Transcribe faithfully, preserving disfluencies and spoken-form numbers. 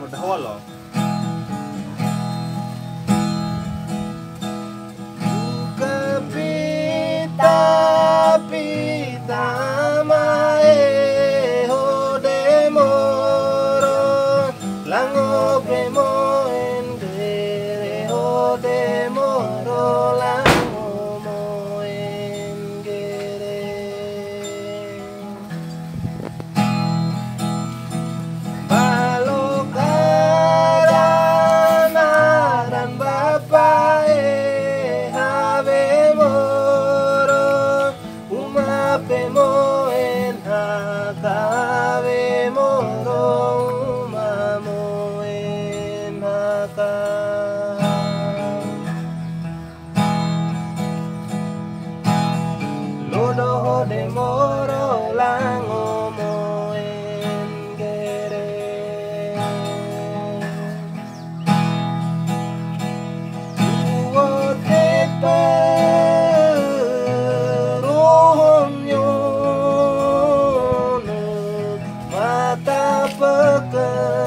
berdaholo. Kepita pita mae hode moro lango premo endere hode moro lango mo engere balokara dan bapae have moro umape mo en hakave moro umamo en haka lodo hode moro lango mo engere mata pekerjaan